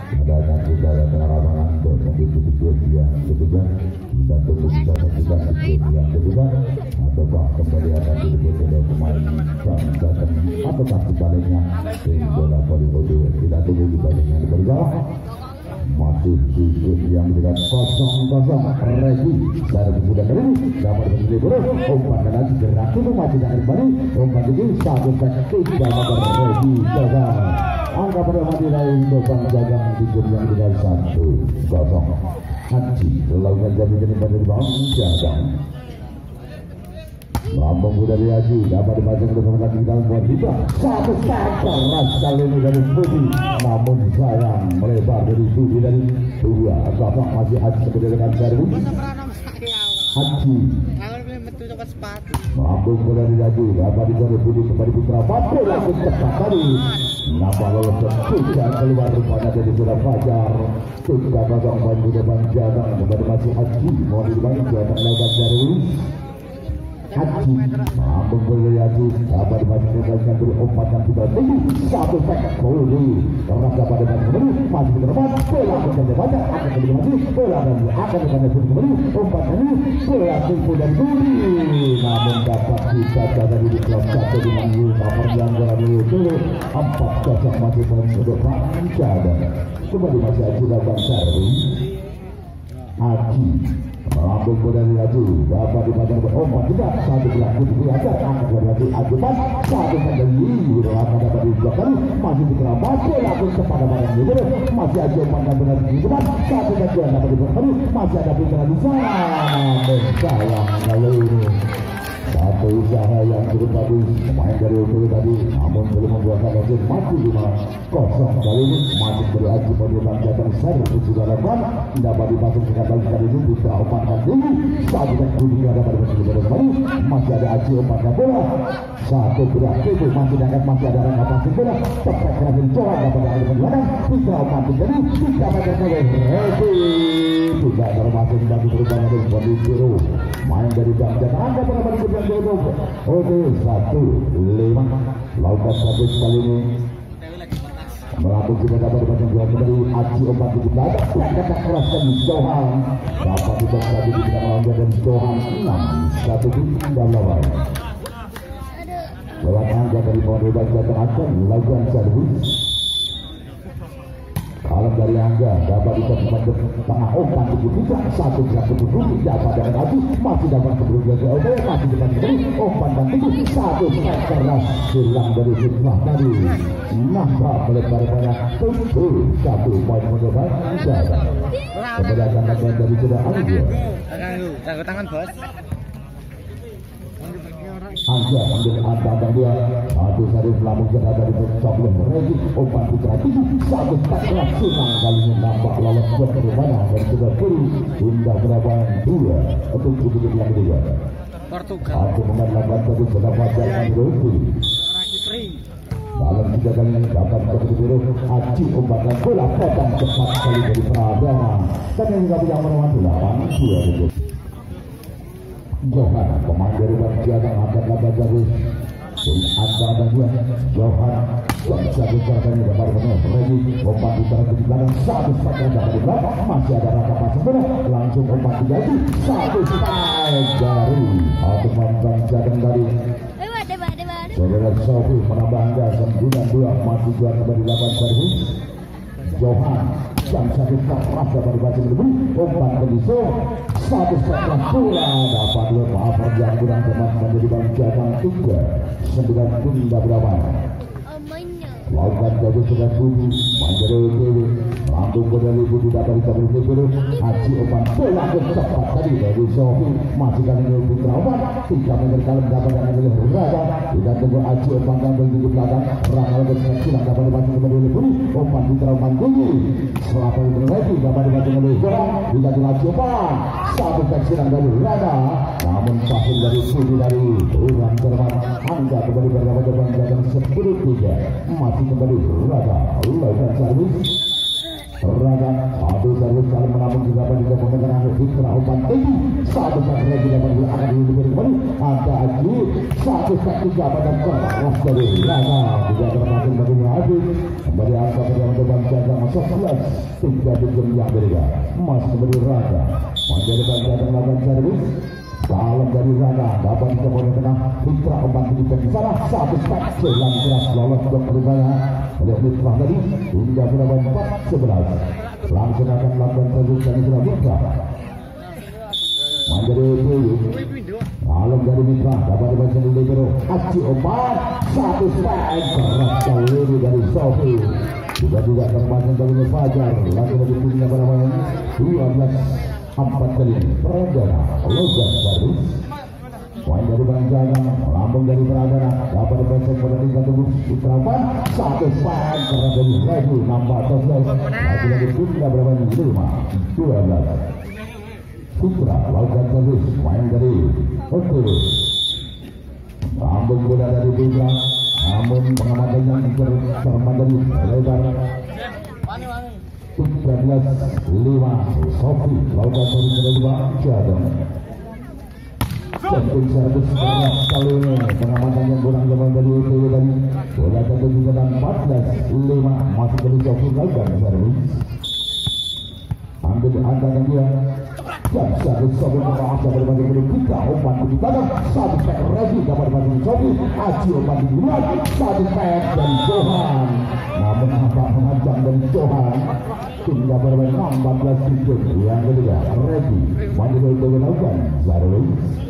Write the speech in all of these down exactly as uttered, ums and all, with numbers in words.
dan juga lapangan untuk begitu yang kedua dan tunggu kita juga yang kedua atau kembali akan disebut oleh pemain dan apakah sebaliknya tim bola voli kita tunggu kita dengan berjalan masih cukup yang dengan kosong kosong Regi dari sudah kali dapat berdiri buruk umpan dan nanti gerak itu masih akan kembali umpan ini satu sekali tidak dapat Regi gagal angka pada mati lain Bang Jagang tidur yang dengan satu kosong Haji lakukan jaminan pada Bang Jagang Lambung dari Haji dapat dipasang ke depan kaki dalam buat kita satu sektor ras kali ini dari Budi namun sayang melebar dari Budi dari dua atau masih Haji seperti dengan servis Haji lambung dari Haji dapat diberi Budi kembali Putra Batu langsung cepat tadi nampak lolos tiga keluar rupanya dari sudah Fajar tiga kosong baju depan Jagang kembali masih Haji mau dibagi Jagang lebar dari Haji mampu beri Haji dapat dimasukkan dari umpan yang sudah tinggi satu sektor Budi karena dapat dimasukkan masih terlepas bola akan dibaca akan dimasukkan bola dan akan dimasukkan kembali umpan ini bola tipu dan Budi namun dapat dibaca dari di klub satu di Manggu nomor yang berani itu empat kosong masih untuk Jagang kembali masih Haji dapat servis Haji lambung dari Haji dapat dipasang berompat juga satu berlaku di atas angkat dari Haji ajuman satu kembali akan dapat dibuatkan masih dikerabat langsung kepada barang itu masih Haji umpan benar di depan satu kembali dapat dibuatkan masih ada putra di sana sayang kali ini satu usaha yang cukup bagus pemain dari Utul tadi namun belum membuahkan hasil masih lima kosong kali ini masih berhasil penyelam Jateng servis sudah lepas dapat dipasang dengan bagus kali ini bisa umpankan tinggi satu dan Budi dapat berhasil kembali masih ada Haji umpankan bola satu berat itu masih diangkat masih ada rangka pasir bola tepat kerasin coba dapat dari penyelam bisa umpan tinggi bisa meter kali Regi tidak termasuk bagi perubahan dari kondisi main dari Bang Jateng anda pernah berjalan oke satu lima lakukan satu kali ini melakukan juga dapat dipasang dua kembali Haji umpan tujuh belas kata keraskan Johan dapat dipasang lagi di bidang lawan dan Johan enam satu dan lawan lewat angka dari Model Bang Jateng akan melakukan servis kalau dari Angga dapat ditemukan ke tengah umpan tujuh tiga satu gerak tujuh dapat dengan Haji masih dapat sebelumnya ke Oke masih dengan kembali umpan dan tinggi satu keras hilang dari fitnah tadi nampak melebar pada tujuh satu poin mencoba Jagang kepada akan bagian dari sudah Angga jago tangan bos Angga ambil antara dia satu sari lambung jaga dari Coblong Regi umpan putra tinggi satu taklah senang kali ini nampak lolos ke mana dan sudah kiri hingga berapa dua untuk tujuh yang kedua Portugal aku mengenalkan tadi sudah Fajar Androidi dalam tiga kali dapat begitu biru Haji umpankan bola potong cepat kali dari Pradana dan yang tidak yang menemukan delapan dua tujuh Johan pemain dari Bang Jagang akan lakukan jauh antara dan dua Johan bisa disertai dapat benar Regi umpan putar ke belakang satu sektor dapat di belakang masih ada rata pasang bola langsung umpan tiga satu strike dari atau Bang Jagang dari saudara Sofi menambah angka sembilan dua masih dua kembali delapan servis Johan jam satu keras dapat dibaca dulu umpan belisau satu sektor bola dapat lepas perjalanan kurang tepat menjadi Bang Jagang tiga sembilan bunda berapa lakukan jauh sudah Budi Mandiri Dewi lambung dari Budi dapat dikabur dulu Haji umpan bola cepat tadi dari Sofi masih kali ini Putra umpan tiga meter kalem dapat dengan oleh Raga kita tunggu Haji umpan kambing di belakang Raga dengan silang dapat dibaca kembali oleh Budi umpan Putra umpan tinggi selapa itu lagi dapat dibaca oleh Jorang kita tunggu Haji umpan satu kaki silang dari Raga namun pasang dari Budi dari Tuhan Cermat Angga kembali berdapat depan Jagang sepuluh tiga masih kembali Raga lakukan servis Raga satu servis kali menampung dapat dilakukan oleh Fitra umpan tinggi satu set lagi dapat akan diberi kembali ada Aji satu set tiga pada keras dari Rana tidak termasuk bagi Habib kembali angka pertama depan jadang sebelas tiga di game yang berbeda Mas kembali Rana menjadi jadang lawan servis dalam dari Rana dapat dikembali tengah Fitra umpan tinggi dan salah satu set selang keras lolos ke perubahan oleh Fitra tadi hingga berapa empat sebelas langsung akan melakukan servis dari Fitra Fitra menjadi Dewi alam dari Mitra dapat dibaca di libero Aci umpan satu strike keras kali dari Sofi juga tidak terbaca dari Fajar lagi lagi punya pada main dua belas empat kali Pradana Logan servis poin dari Banjaran lambung dari Pradana dapat dibaca pada tingkat tubuh Fitrapan satu strike keras dari Regi nambah sebelas lagi lagi punya berapa lima dua belas Fitra lakukan servis main dari oke lambung bola dari Fitra namun pengamatannya tercermat dari lebar tiga belas lima Sofi lakukan servis kedua Jadon Jantung servis berat kali ini pengamatan yang kurang jauh dari U T W tadi bola jatuh juga dan empat belas lima masuk dari Sofi lakukan servis ambil angkatan dia dan satu Sofi memahas berbagi belum kita umpan di belakang satu pek Regi dapat dibagi Sofi Aji umpan di luar satu pek dari Johan namun nampak mengancam dari Johan hingga bermain empat belas tujuh yang ketiga Regi maju dari lakukan Zarwi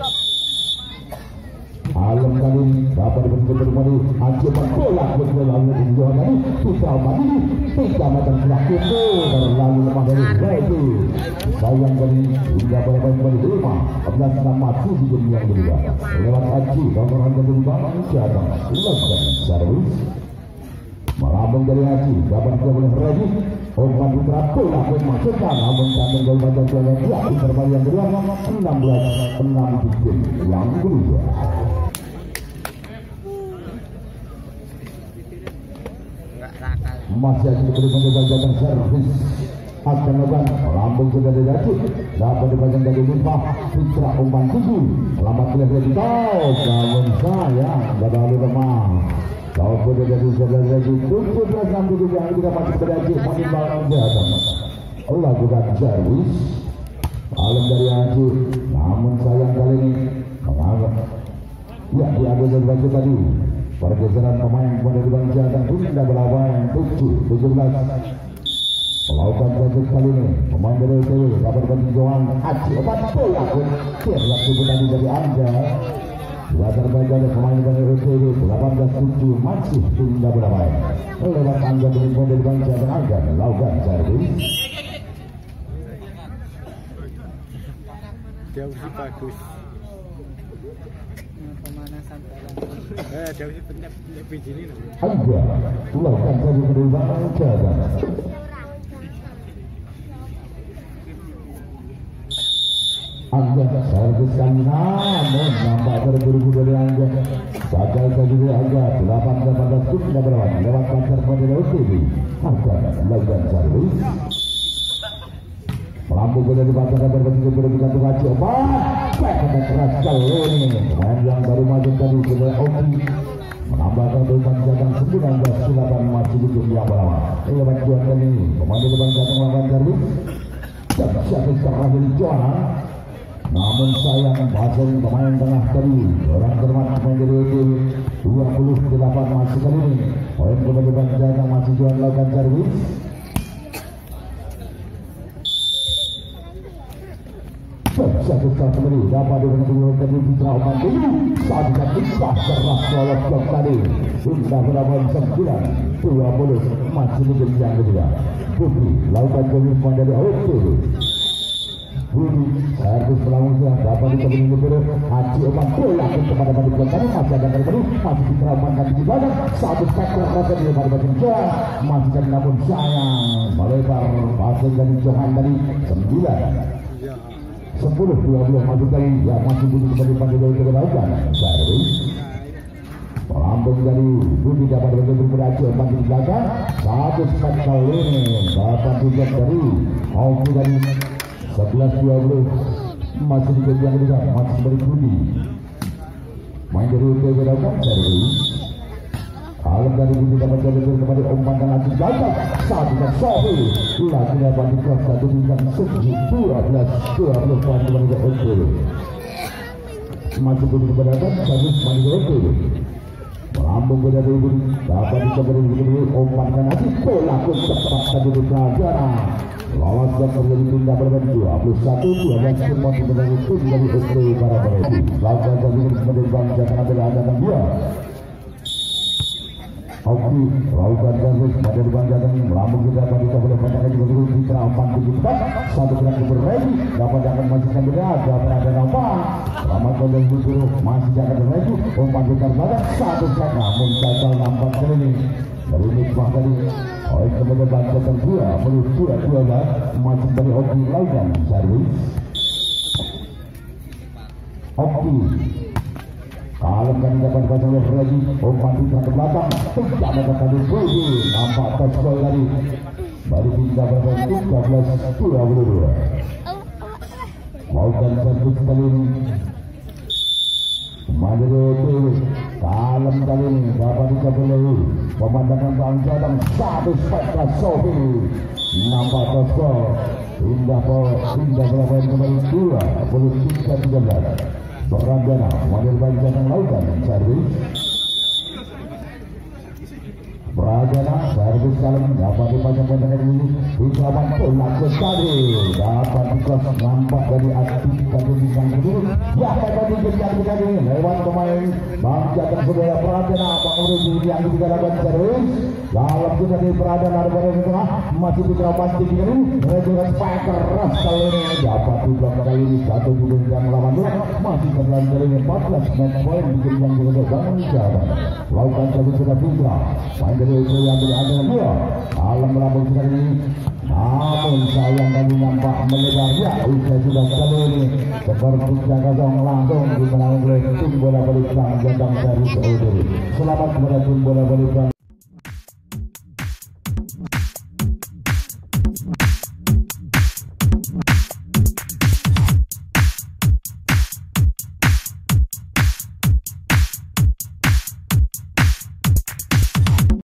alam kali ini dapat dibentuk kembali Aji umpan bola berlalu di Johan tadi kita umpan ini tiga meter belakang itu berlalu lemah dari Regi sayang kali hingga bermain kembali lima belas enam masih di game yang kedua lewat Aji nomor dari Bang Jadang lakukan servis melambung dari Aji dapat dilakukan Regi umpan putra bola memasukkan namun kandung gol baca jalan dia terbalik yang kedua enam belas enam di game yang kedua masih Aji diberikan gol Jadang servis akan melakukan lambung sudah diracik dapat dipasang dari Limpah Fitra umpan tinggi selamat kelihatan di tau namun sayang terlalu lemah kau boleh jadi sebelah lagi tujuh belas enam tujuh yang kita masih berhasil menimbang Jadang lakukan servis alam dari Aji namun sayang kali ini menganggap ya diambil dari baju tadi pergeseran pemain pada di Bang Jadang hingga berapa yang tujuh tujuh belas melakukan servis kali ini pemain dari U T W dapat bantu Johan Aji obat bola pun siap tubuh tadi dari Anda dua terbaik dari pemain dari U T W delapan belas tujuh masih hingga berapa lewat Anda dari poin dari Bang Jadang agar melakukan servis jauh sih bagus pemanasan eh jauh sih penyap biji ini Anda melakukan servis dari Bang Jadang Anda serviskan namun nampak terburu-buru dari Anda gagal saja Anda delapan belas sudah berapa lewat pasar pada U T W akan melakukan servis melambung bola di pasar dan berbagi berbagi Aji obat sangat keras kali ini pemain yang baru masuk tadi sudah Oki menambahkan Bang Jadang sembilan belas delapan masih di game yang pertama lewat Johan ini pemain dari Bang Jadang melakukan servis dan servis terakhir dari Johan namun sayang pasang pemain tengah tadi orang termat pemain dari U T W dua puluh delapan masih kali ini poin kepada Bang Jadang masih Johan lakukan servis satu saat kembali dapat dibentuk dari Fitra umpan tinggi saat kita keras lolos blok tadi hingga berapa sembilan dua puluh masih di game yang kedua Budi lakukan servis dari U T W Budi servis pelangusnya dapat dikembali libero Aji umpan bola kepada balik blok tadi masih ada kembali masih Fitra umpan kaki di belakang satu tackle rasa di pada bagian Johan masih kan namun sayang melebar pasang dari Johan tadi sembilan sepuluh dua puluh masuk kali yang masih Budi kembali pada dari lakukan servis melambung dari Budi dapat bergerak berhasil umpan di belakang satu spek kali ini dapat juga dari Oki dari sebelas dua puluh masih di yang kedua masih berbunyi main dari U T B datang dari kalau dari Budi dapat jadi kembali umpan dan asyik gagal satu dan Sofi lagi dapat dikos satu bintang tujuh dua belas dua puluh poin kembali ke U T B masih Budi keberatan satu kembali ke U T B melambung ke dari Budi dapat dikembali ke umpan dan asyik bola pun cepat tadi di Prajana lawan dan terjadi pindah berbeda dua puluh satu dua belas semua sebenarnya itu dari U T B para pemain lawan tadi kemudian bangsa karena berada dan dia Oke, lakukan servis pada depan jatah melambung kita pada kita boleh katakan juga dulu di terapan di depan satu gerak berready dapat akan masukkan berada berada nampak selamat kembali dulu masih akan berready umpan kita belakang satu gerak namun gagal nampak kali ini dari Nikmah tadi oleh kemudian bangsa kedua menuju dua dua belas masuk dari Oki lakukan servis Oki kalau kami dapat pasang lagi umpan pindah ke belakang tidak ada kali budi nampak terskol tadi baru pindah berapa tiga belas dua puluh dua maukan servis kali ini Madero Dewi kalem kali ini dapat dikabulai pemandangan bangsa dan satu spektak Sofi nampak terskol pindah pindah berapa kembali dua puluh tiga tiga belas Berandana, model bangsa yang lautan servis Berandana, servis kali dapat dipasang dengan ini Ucapan bola ke tadi dapat dikos nampak dari aktif tadi bintang kedua ya dapat dikejar tadi lewat pemain bangsa dan saudara Berandana pengurus yang juga dapat servis dalam juga di Berandana ada pada tengah masih dikerapas tinggi ini mereka spiker keras kali ini dapat diblok kali ini satu juga yang melawan dua masih sebelah kali ini empat belas match point bikin yang juga bangsa lakukan servis sudah Putra main dari itu yang berada dia alam melambung sekali ini namun sayang kami nampak melebar ya usai sudah kali ini seperti jaga dong langsung dimenangkan oleh tim bola balik Bang Jatang dari Saudi. Selamat kepada tim bola balik Bang